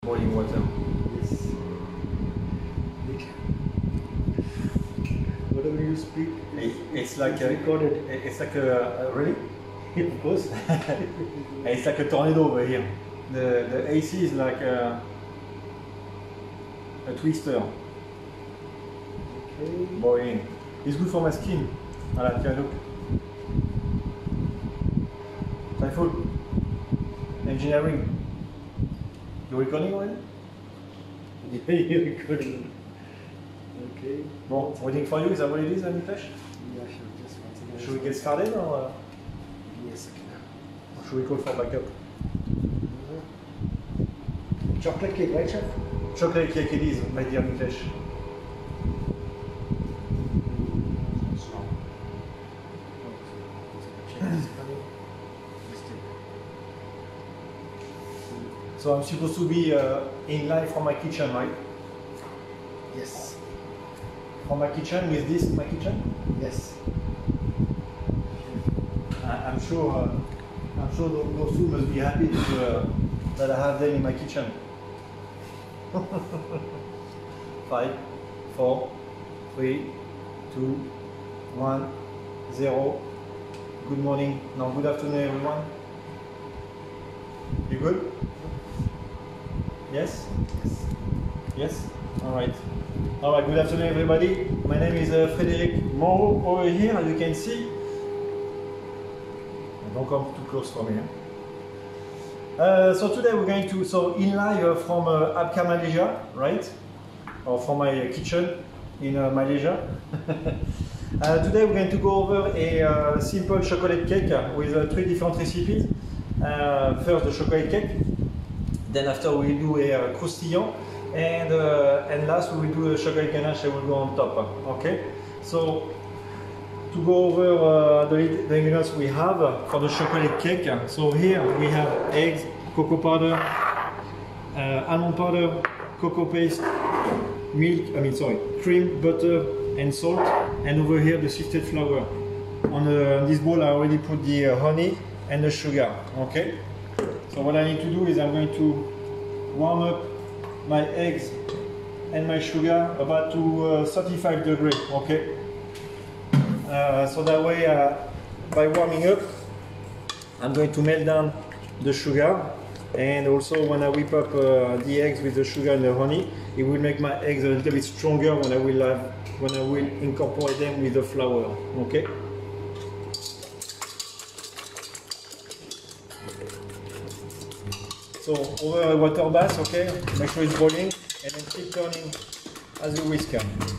boiling water. Yes. Whatever you speak, It's like it's recorded. It's like a really? Of course. It's like a tornado over here. The AC is like a twister. Okay. Boiling. It's good for my skin. Voilà, tiens, look. Saiful. Engineering. You recording already? You're recording. Okay. Bon, waiting for you. Is that what it is, Mitesh? Yeah, sure. Just one second. Should we get started or Give me a second. should we call for backup? Chocolate cake, right, chef? Chocolate cake it is, my dear Mitesh. So I'm supposed to be in live from my kitchen, right? Yes. From my kitchen with this in my kitchen? Yes. I'm sure those two must be happy that I have them in my kitchen. 5, 4, 3, 2, 1, 0. Good morning. No, good afternoon, everyone. You good? Yes? Yes. Yes? Alright. Alright, good afternoon, everybody. My name is Frédéric Moreau over here, as you can see. Don't come too close for me. So today we're going to, in live from Apka Malaysia, right? Or from my kitchen in Malaysia. Today we're going to go over a simple chocolate cake with 3 different recipes. First the chocolate cake, then after we do a croustillant, and last we will do a chocolate ganache and we'll go on top. Okay? So to go over the ingredients we have for the chocolate cake. So here we have eggs, cocoa powder, almond powder, cocoa paste, cream, butter, and salt. And over here the sifted flour. On this bowl I already put the honey and the sugar. Okay. So what I need to do is I'm going to warm up my eggs and my sugar about to 35 degrees. Okay. So that way, by warming up, I'm going to melt down the sugar, and also when I whip up the eggs with the sugar and the honey, it will make my eggs a little bit stronger when I will incorporate them with the flour. Okay. So over a water bath, okay. Make sure it's boiling, and then keep turning as you whisk.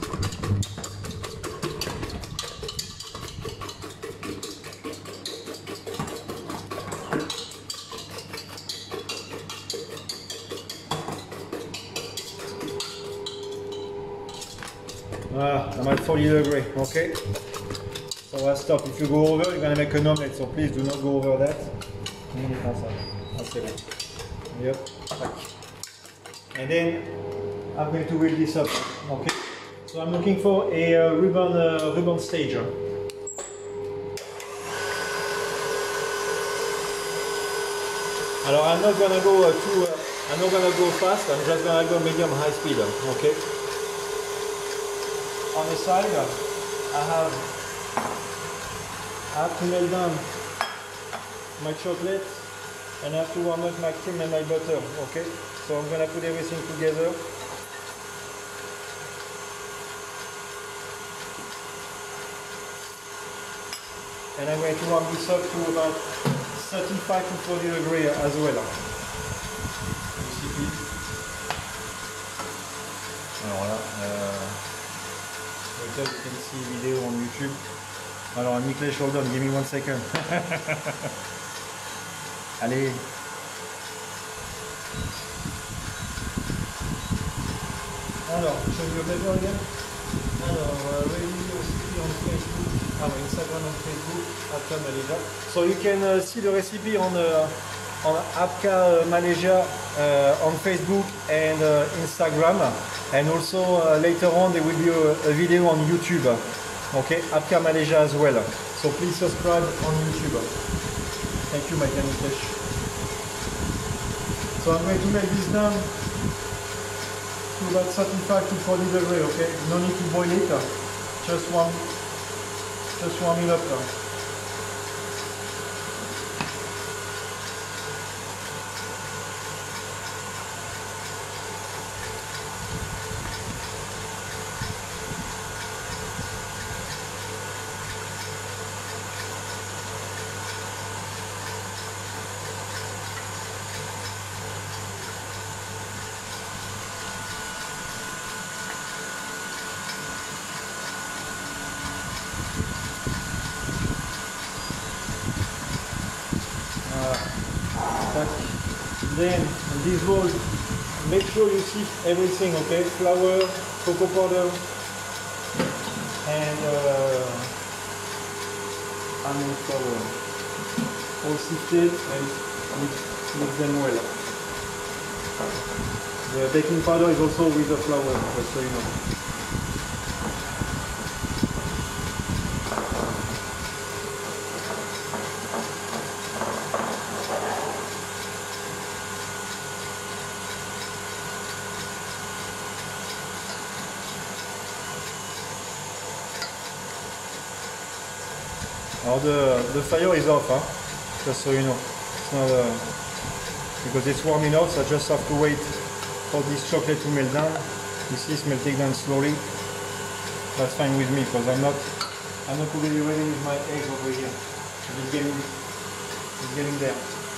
I'm at 40 degrees, okay? So I'll stop. If you go over, you're gonna make an omelette, so please do not go over that. Yep. And then I'm going to wheel this up, okay? So I'm looking for a ribbon stager. Alors I'm not gonna go I'm not gonna go fast. I'm just gonna go medium high speed, okay? On the side, I have to melt down my chocolate and I have to warm up my cream and my butter, okay? So I'm gonna put everything together. And I'm going to warm this up to about 35 to 40 degrees as well. Alors là, you can see video on YouTube. Alors, Nicolas, hold on, give me 1 second. Allez. Alors, show you a paper again. Alors, radio recipe on Facebook. Instagram and Facebook, Apka Malaysia. So you can see the recipe on Apka Malaysia on Facebook and Instagram. And also later on there will be a video on YouTube. Okay, Apka Malaysia as well. So please subscribe on YouTube. Thank you, my dear Mitesh. So I'm going to make this down to about 35 to 40 degrees, okay? No need to boil it, just warm it up. Then in this bowl, make sure you sift everything, okay? Flour, cocoa powder, and almond flour. All sifted and mix them well. The baking powder is also with the flour, just so you know. Now the fire is off, just so you know. It's not because it's warm enough, so I just have to wait for this chocolate to melt down. This is melting down slowly. That's fine with me because I'm not really ready with my eggs over here. It's getting there.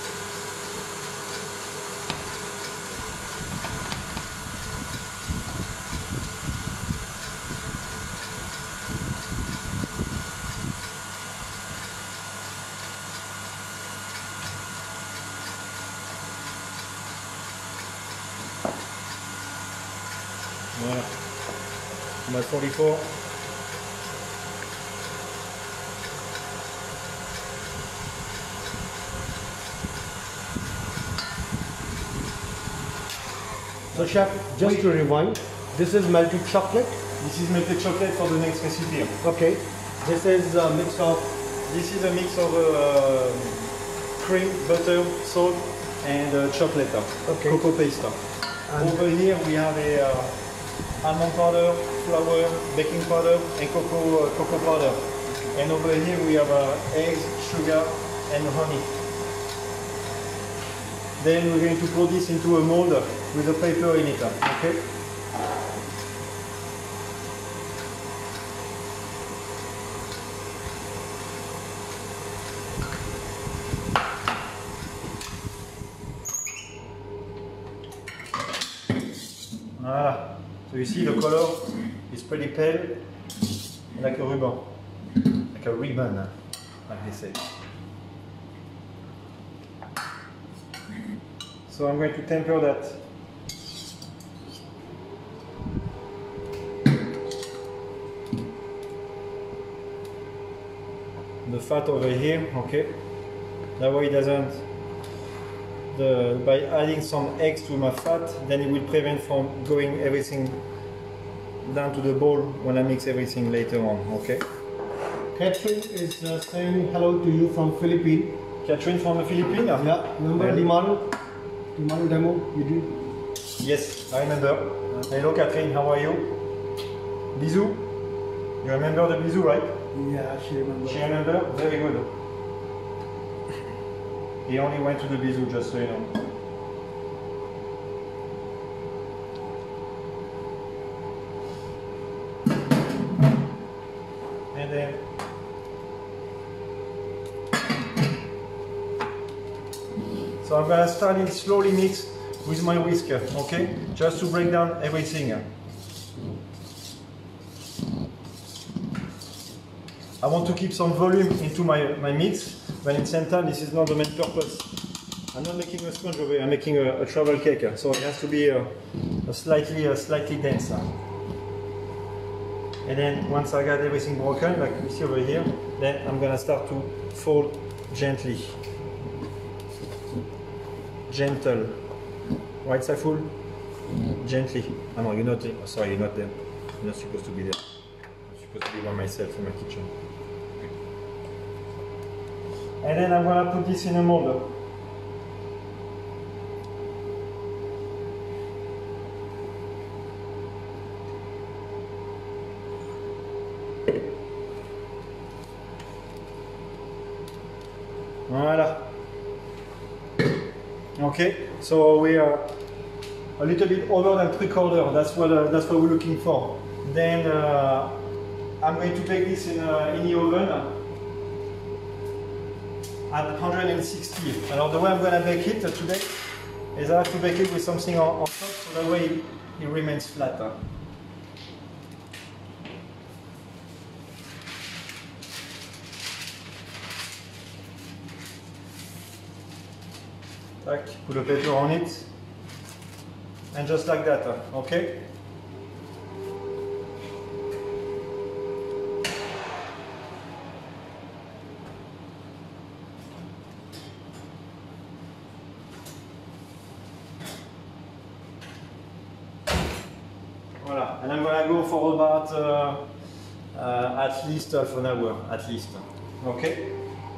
Voilà. I'm at 44. So chef, just to rewind, this is melted chocolate. This is melted chocolate for the next recipe. Okay. This is a mix of cream, butter, salt, and chocolate. Okay. Cocoa paste. And over here we have a almond powder, flour, baking powder, and cocoa powder. And over here we have eggs, sugar, and honey. Then we're going to pour this into a mold with a paper in it. Okay. Voilà. So you see the color is pretty pale, like a ribbon, like they say. So I'm going to temper that. The fat over here, okay? That way it doesn't, by adding some eggs to my fat, then it will prevent from going everything down to the bowl when I mix everything later on, okay? Catherine is saying hello to you from Philippines. Catherine from the Philippines? Yeah, remember the model demo you did? Yes, I remember. Hello Catherine, how are you? Bisous? You remember the bisous, right? Yeah, she remembers. She remember? Very good. He only went to the bisous, just so you know. And then so I'm gonna start in slowly mix with my whisker, okay? Just to break down everything. I want to keep some volume into my mix, but in the same time, this is not the main purpose. I'm not making a sponge over here, I'm making a travel cake, so it has to be slightly dense. And then once I got everything broken, like you see over here, then I'm gonna start to fold gently. Gentle. Right, Saiful? Gently. Oh no, you're not there. Oh, sorry, you're not there. You're not supposed to be there. I'm supposed to be by myself in my kitchen. And then I'm gonna put this in a mold. Okay, so we are a little bit over than 3/4. That's what we're looking for. Then I'm going to bake this in the oven at 160. And the way I'm going to bake it today is I have to bake it with something on top, so that way it remains flat. Put a pepper on it, and just like that, okay? Voilà, and I'm gonna go for about at least half an hour, at least, okay?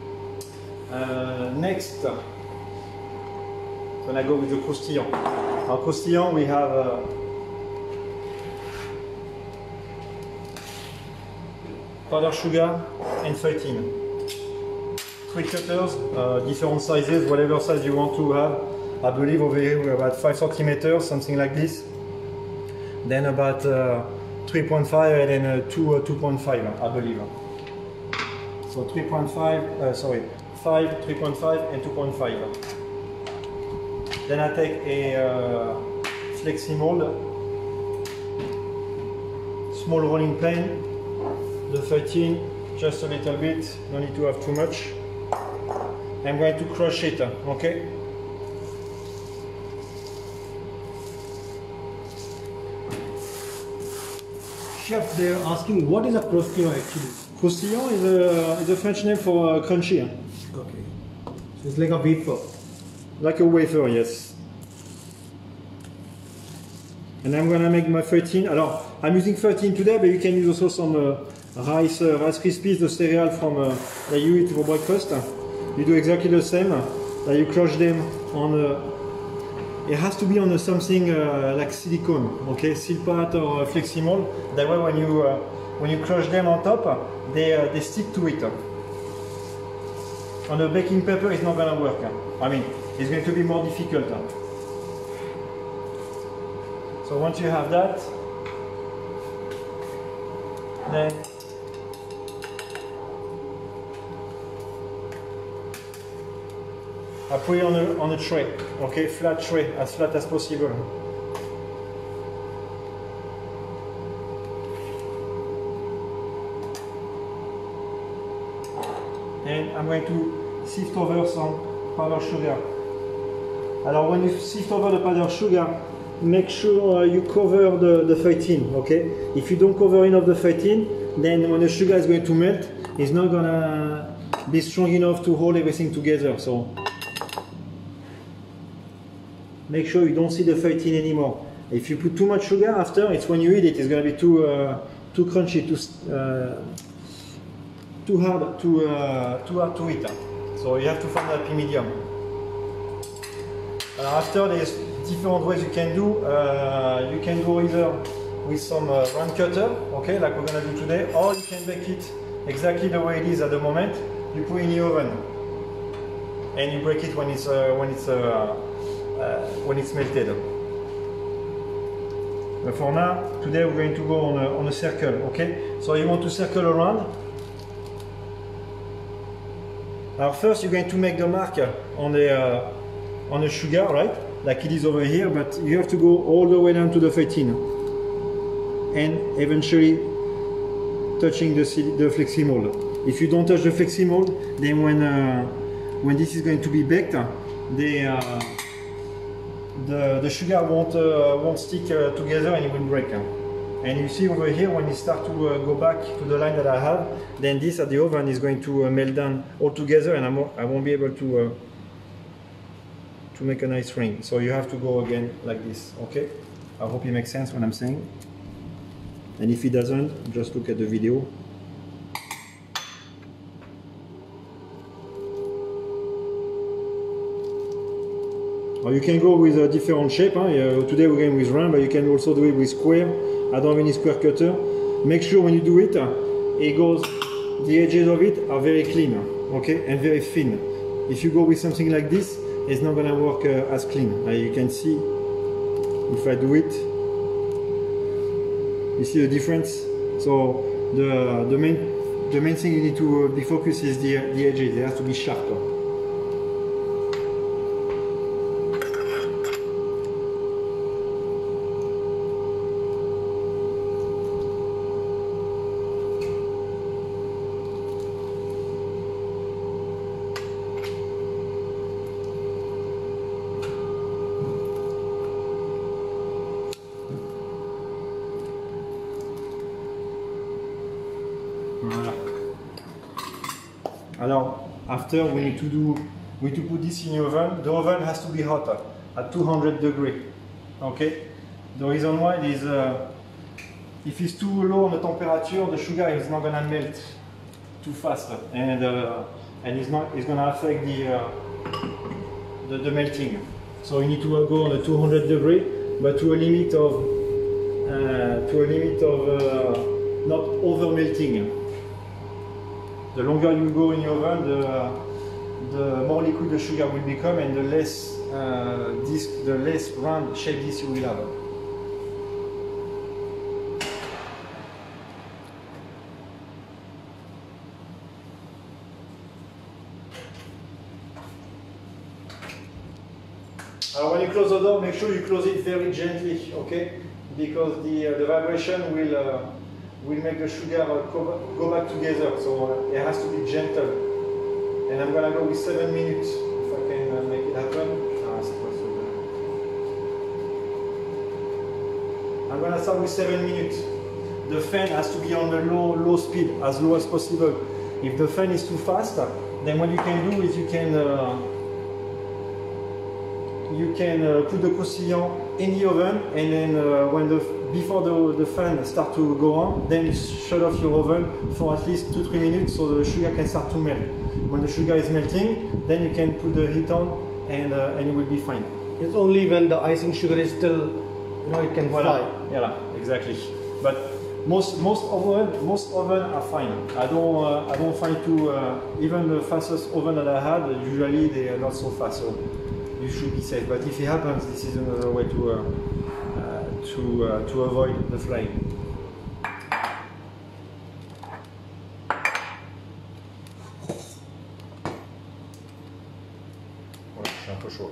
Next, gonna go with the croustillant. Our croustillant, we have powdered sugar and feuilletine. 3 cutters, different sizes, whatever size you want to have. I believe over here we're about 5 centimeters, something like this. Then about 3.5 and then 2.5, I believe. So 5, 3.5 and 2.5. Then I take a flexi mold, small rolling pin, the 13, just a little bit, no need to have too much. I'm going to crush it, okay? Chef, they're asking what is a croustillant actually? Croustillant is a French name for crunchy. Okay. So it's like a wafer. Like a wafer, yes. And I'm gonna make my 13. Alors, I'm using 13 today, but you can use also some Rice Krispies, the cereal from that you eat for breakfast. You do exactly the same. That you crush them on. It has to be on something like silicone, okay, Silpat or Fleximold. That way, when you crush them on top, they stick to it. On a baking paper, it's not gonna work. I mean, it's going to be more difficult. So once you have that, then I put it on a tray, okay, flat tray, as flat as possible. And I'm going to sift over some powdered sugar. Alors when you sift over the powdered sugar, make sure you cover the feuilletine, okay? If you don't cover enough the feuilletine, then when the sugar is going to melt, it's not gonna be strong enough to hold everything together. So make sure you don't see the feuilletine anymore. If you put too much sugar after, it's when you eat it, it's gonna be too crunchy, too hard to eat. So you have to find that happy medium. After, there's different ways you can do. You can go either with some round cutter, okay, like we're gonna do today, or you can bake it exactly the way it is at the moment. You put it in the oven, and you break it when it's melted. But for now, today we're going to go on a circle, okay? So you want to circle around. Now first you're going to make the mark on the sugar, right? Like it is over here, but you have to go all the way down to the feuilletine and eventually touching the flexi mold. If you don't touch the flexi mold, then when this is going to be baked, the sugar won't stick together and it will break. And you see over here, when it starts to go back to the line that I have, then this at the oven is going to melt down all together, and I won't be able to make a nice ring. So you have to go again like this, okay? I hope it makes sense what I'm saying. And if it doesn't, just look at the video. Or you can go with a different shape. Today we're going with round, but you can also do it with square. I don't have any square cutter. Make sure when you do it, the edges of it are very clean, okay, and very thin. If you go with something like this, it's not gonna work as clean. You can see if I do it, you see the difference. So the main thing you need to be focused is the edges. They have to be sharper. Voilà. Alors, after we need to put this in the oven. The oven has to be hotter at 200 degrees. Okay. The reason why is if it's too low on the temperature, the sugar is not gonna melt too fast, and it's gonna affect the melting. So you need to go on the 200 degrees, but to a limit of not over melting. The longer you go in your oven, the more liquid the sugar will become, and the less round shape disc you will have. When you close the door, make sure you close it very gently, okay? Because the vibration will make the sugar go back together, so it has to be gentle. And I'm gonna go with 7 minutes, if I can make it happen. I'm gonna start with 7 minutes. The fan has to be on the low speed, as low as possible. If the fan is too fast, then what you can do is you can put the croustillant in the oven, and then before the fan start to go on, then you shut off your oven for at least 2-3 minutes so the sugar can start to melt. When the sugar is melting, then you can put the heat on, and it will be fine. It's only when the icing sugar is still, it can fly. Yeah, exactly. But most oven are fine. I don't find even the fastest oven that I had, usually they are not so fast. So you should be safe. But if it happens, this is another way to avoid the flame. Voilà, je suis un peu chaud.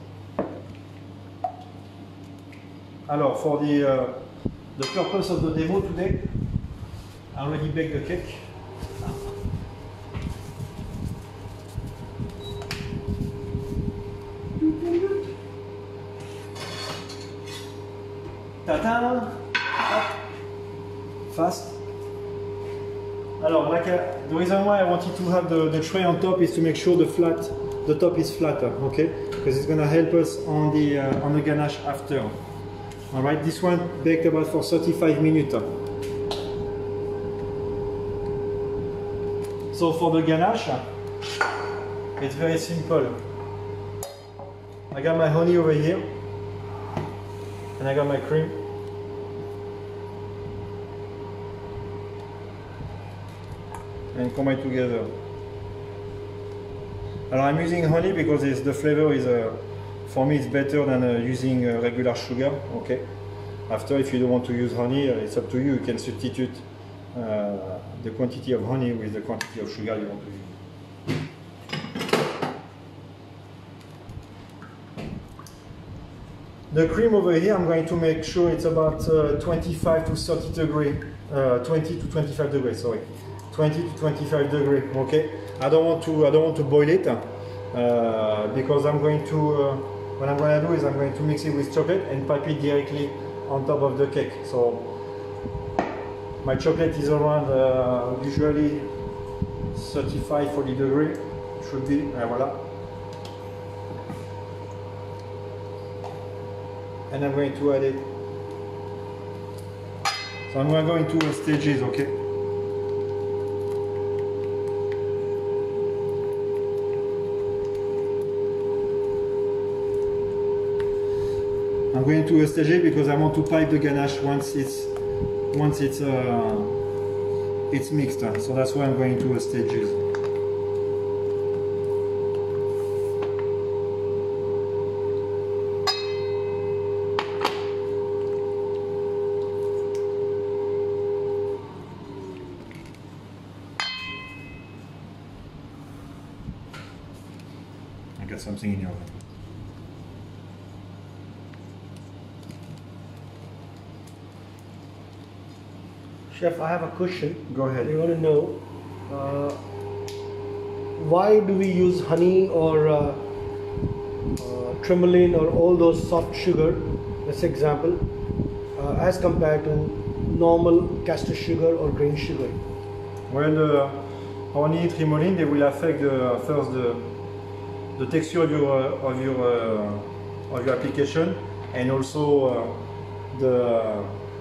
Alors, for the purpose of the demo today, I already baked the cake. Ta-ta! Fast. Alors, the reason why I wanted to have the tray on top is to make sure the top is flatter, okay? Because it's gonna help us on the ganache after. All right, this one baked about for 35 minutes. So for the ganache, it's very simple. I got my honey over here, and I got my cream. And combine together. And I'm using honey because the flavor is, for me, it's better than using regular sugar. Okay. After, if you don't want to use honey, it's up to you. You can substitute the quantity of honey with the quantity of sugar you want to use. The cream over here, I'm going to make sure it's about 25 to 30 degrees, 20 to 25 degrees, sorry. 20 to 25 degrees, okay? I don't want to boil it because I'm going to, what I'm going to do is I'm going to mix it with chocolate and pipe it directly on top of the cake. So my chocolate is around usually 35-40 degrees, should be, voila. And I'm going to add it. So I'm going to go into stages, okay? I'm going to a stage because I want to pipe the ganache once it's mixed. So that's why I'm going to a stages. get something in your oven. Chef, I have a question. Go ahead. We want to know why do we use honey or tremolin or all those soft sugar, let's say example, as compared to normal castor sugar or grain sugar? Well, honey, tremolin, they will affect first the texture of your application, and also the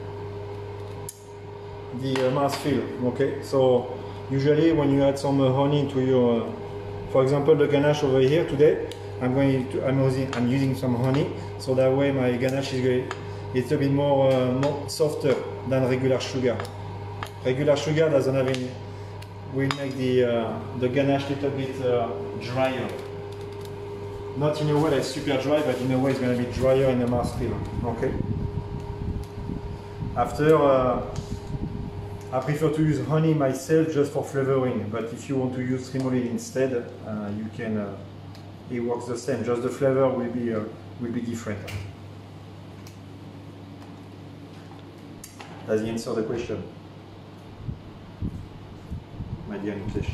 mouthfeel. Okay, so usually when you add some honey into your, for example, the ganache over here today, I'm using some honey, so that way my ganache is it's a bit more softer than regular sugar. Regular sugar doesn't have any, will make the ganache a little bit drier. Not in a way that's super dry, but in a way it's going to be drier in the mouthfeel. Okay. After, I prefer to use honey myself just for flavoring, but if you want to use tremolin instead, you can. It works the same. Just the flavor will be different. Does he answer the question, my dear English?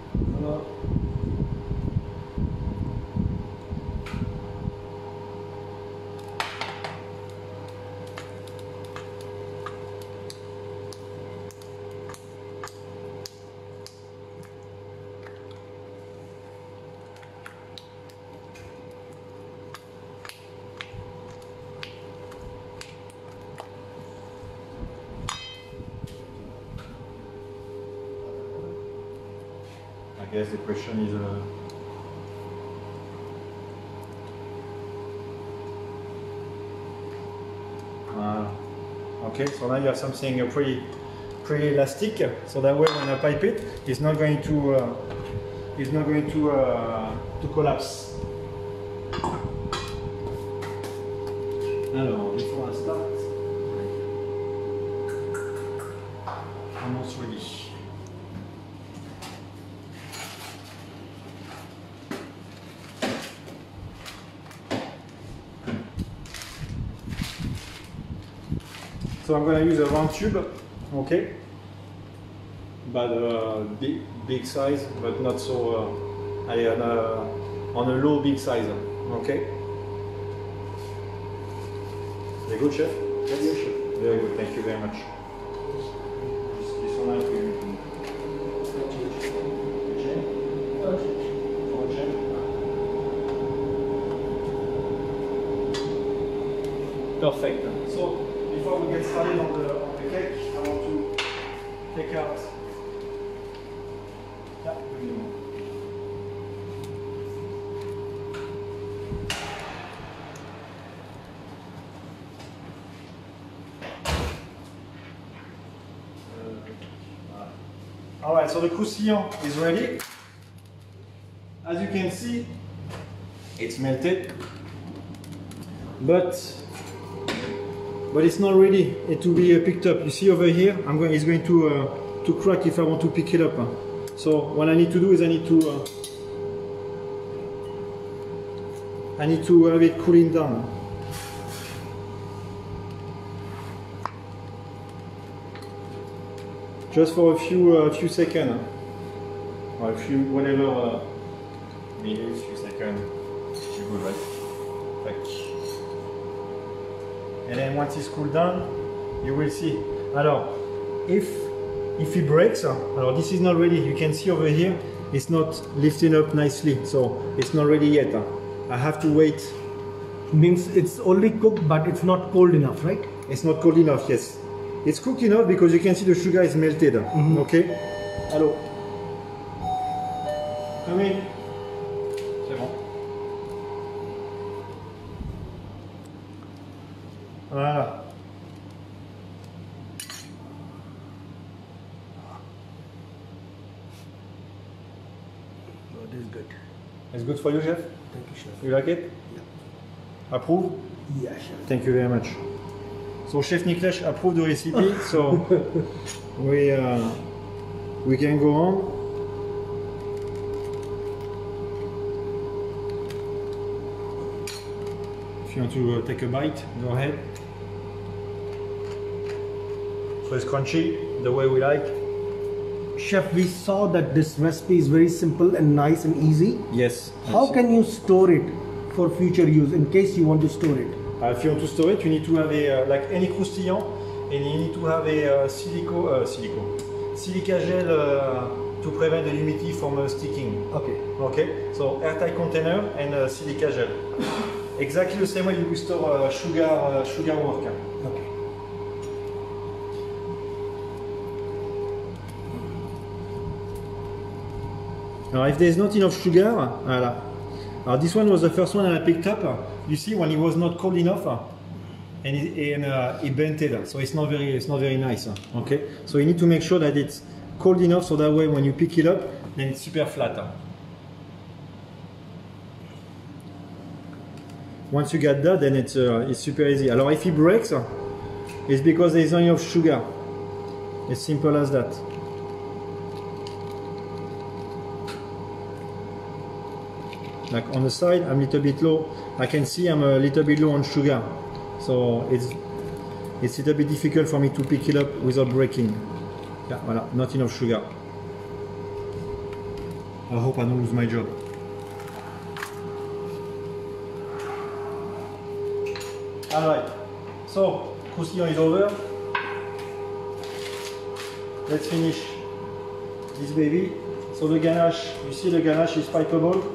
I guess the question is okay, so now you have something pretty elastic, so that way when I pipe it, it's not going to collapse. Alors, before I start, almost ready. So I'm going to use a round tube, okay, but big size, but not so, on a low big size, okay. Very good, chef? Very good, chef. Very good, thank you very much. This one I Perfect. So, before we get started on the cake, I want to take out. Alright, so the croustillant is ready. As you can see, it's melted, but it's not ready to be picked up. You see over here, it's going to crack if I want to pick it up. So what I need to do is I need to have it cooling down. Just for a few seconds, or a few whatever minutes, few seconds. You're good, right? And then once it's cooled down, you will see. Alors, if it breaks, alors this is not ready. You can see over here, it's not lifting up nicely, so it's not ready yet. I have to wait. Means it's only cooked, but it's not cold enough, right? It's not cold enough, yes. It's cooked enough because you can see the sugar is melted. Mm-hmm. Okay. Hello. Come in. C'est bon. Voilà. Oh, this is good. It's good for you, chef? Thank you, chef. You like it? Yeah. Approve? Yeah, chef. Thank you very much. So Chef Niklesh approved the recipe, so we can go on. If you want to take a bite, go ahead. So it's crunchy, the way we like. Chef, we saw that this recipe is very simple and nice and easy. Yes. How can you store it for future use in case you want to store it? If you want to store it, you need to have a, like any croustillant, and you need to have a silica gel to prevent the humidity from sticking. Okay. Okay, so airtight container and silica gel. Exactly the same way you will store sugar work. Okay. Now if there's not enough sugar, voilà. This one was the first one I picked up. You see, when it was not cold enough, and it bented, so it's not very nice. Okay, so you need to make sure that it's cold enough, so that way when you pick it up, then it's super flat. Once you get that, then it's super easy. Alors if it breaks, it's because there is not enough sugar. As simple as that. Like on the side, I'm a little bit low. I can see I'm a little bit low on sugar, so it's a little bit difficult for me to pick it up without breaking. Yeah, voilà, not enough sugar. I hope I don't lose my job. Alright, so croustillant is over. Let's finish this baby. So the ganache, you see the ganache is pipeable.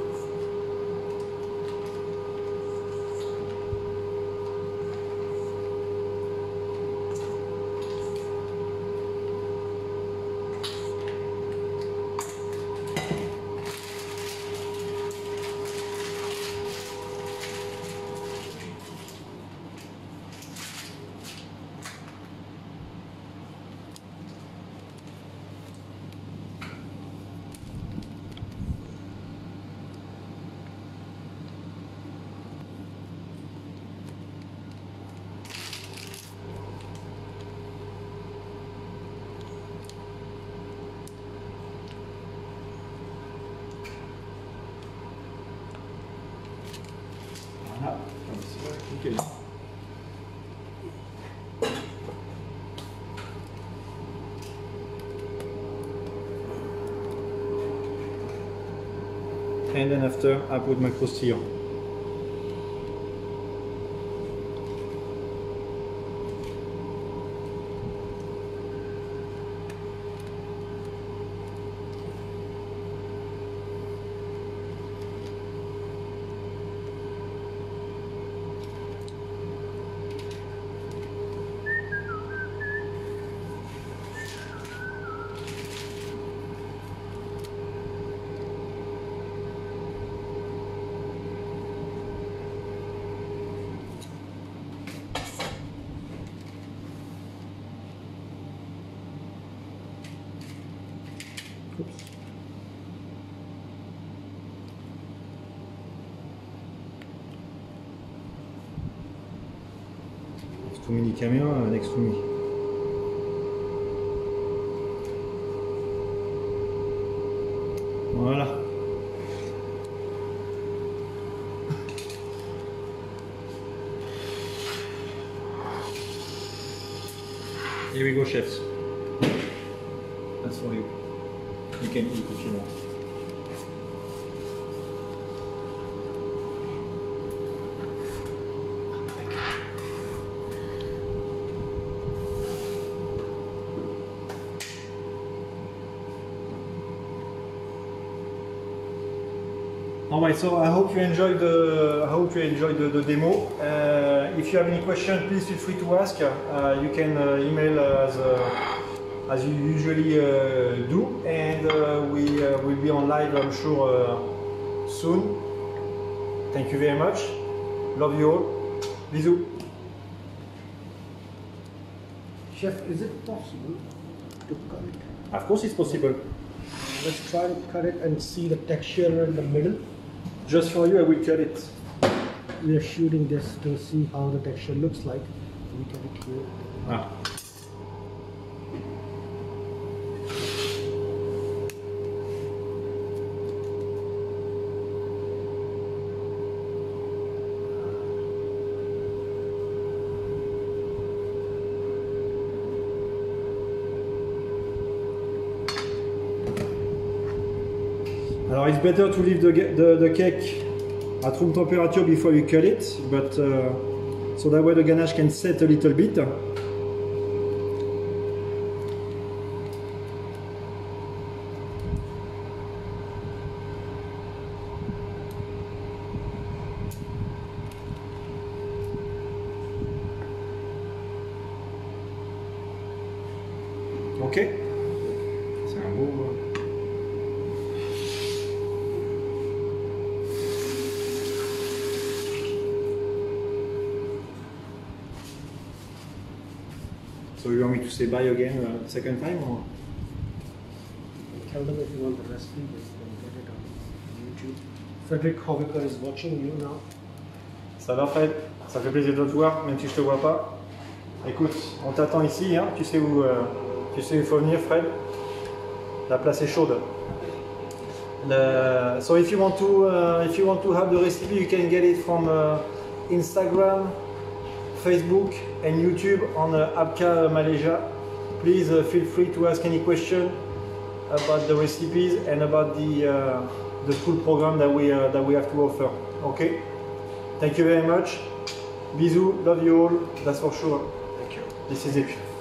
Okay. And then after I put my croustillant. Oops. There's too many cameras next to me. Voilà. Here we go, chefs. That's for you. You can eat if you want. Alright, so I hope you enjoyed the demo. If you have any questions, please feel free to ask. You can email us as you usually do, and we will be on live, I'm sure, soon. Thank you very much. Love you all. Bisous. Chef, is it possible to cut it? Of course it's possible. Let's try to cut it and see the texture in the middle. Just for you, I will cut it. We are shooting this to see how the texture looks like. We cut it here. Ah. Alors it's better to leave the cake at room temperature before you cut it, but so that way the ganache can set a little bit. Ok. C'est un beau. So you want me to say bye again second time or? Tell them if you want the recipe, they can get it on YouTube. Frederick Hoviker is watching you now. Ça va Fred? Ça fait plaisir de te voir, même si je te vois pas. Écoute, on t'attend ici, hein. Tu sais où il faut venir, Fred. La place est chaude. So if you want to have the recipe, you can get it from Instagram, Facebook and YouTube on Apka Malaysia. Please feel free to ask any question about the recipes and about the full program that we have to offer. Okay? Thank you very much. Bisous, love you all, that's for sure. Thank you. This is it.